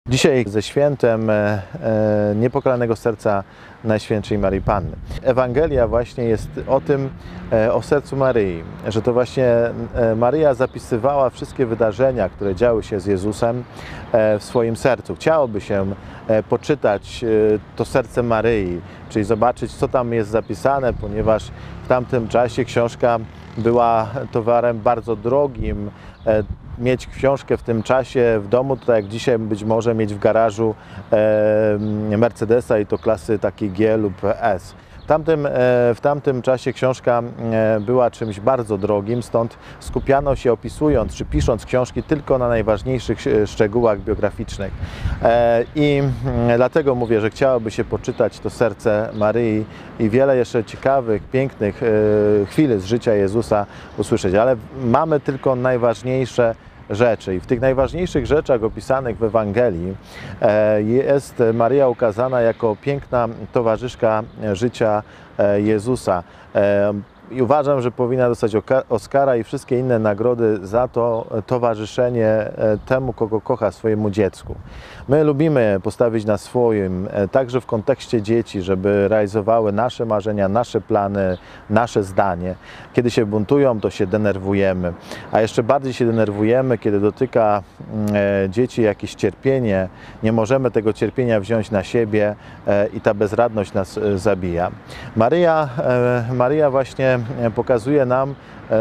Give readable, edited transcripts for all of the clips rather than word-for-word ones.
Dzisiaj ze świętem Niepokalanego Serca Najświętszej Maryi Panny. Ewangelia właśnie jest o tym, o sercu Maryi, że to właśnie Maryja zapisywała wszystkie wydarzenia, które działy się z Jezusem w swoim sercu. Chciałoby się poczytać to serce Maryi, czyli zobaczyć, co tam jest zapisane, ponieważ w tamtym czasie książka była towarem bardzo drogim. Mieć książkę w tym czasie w domu, to tak jak dzisiaj być może mieć w garażu Mercedesa i to klasy takiej G lub S. W tamtym czasie książka była czymś bardzo drogim, stąd skupiano się, opisując czy pisząc książki, tylko na najważniejszych szczegółach biograficznych. I dlatego mówię, że chciałoby się poczytać to serce Maryi i wiele jeszcze ciekawych, pięknych chwil z życia Jezusa usłyszeć, ale mamy tylko najważniejsze rzeczy. I w tych najważniejszych rzeczach opisanych w Ewangelii jest Maryja ukazana jako piękna towarzyszka życia Jezusa. I uważam, że powinna dostać Oscara i wszystkie inne nagrody za to towarzyszenie temu, kogo kocha, swojemu dziecku. My lubimy postawić na swoim, także w kontekście dzieci, żeby realizowały nasze marzenia, nasze plany, nasze zdanie. Kiedy się buntują, to się denerwujemy, a jeszcze bardziej się denerwujemy, kiedy dotyka dzieci jakieś cierpienie, nie możemy tego cierpienia wziąć na siebie i ta bezradność nas zabija. Maryja właśnie pokazuje nam,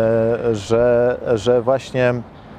że właśnie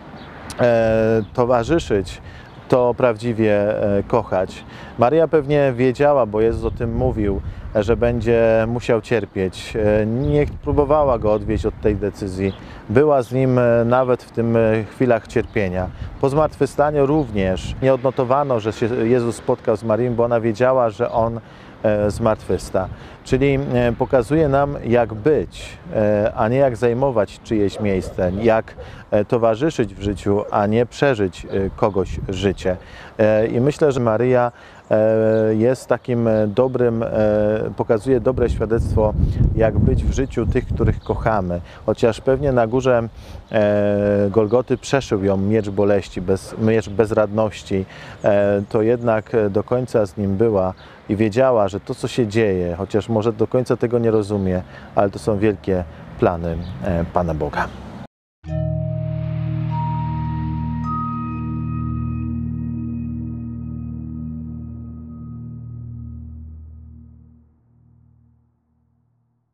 towarzyszyć to prawdziwie kochać. Maryja pewnie wiedziała, bo Jezus o tym mówił, że będzie musiał cierpieć. Nie próbowała go odwieźć od tej decyzji. Była z nim nawet w tym chwilach cierpienia. Po zmartwychwstaniu również nie odnotowano, że się Jezus spotkał z Maryją, bo ona wiedziała, że On zmartwychwsta. Czyli pokazuje nam, jak być, a nie jak zajmować czyjeś miejsce, jak towarzyszyć w życiu, a nie przeżyć kogoś życie. I myślę, że Maryja jest takim dobrym, pokazuje dobre świadectwo, jak być w życiu tych, których kochamy. Chociaż pewnie na górze Golgoty przeszył ją miecz boleści, miecz bezradności, to jednak do końca z nim była i wiedziała, że to, co się dzieje, chociaż może do końca tego nie rozumie, ale to są wielkie plany Pana Boga.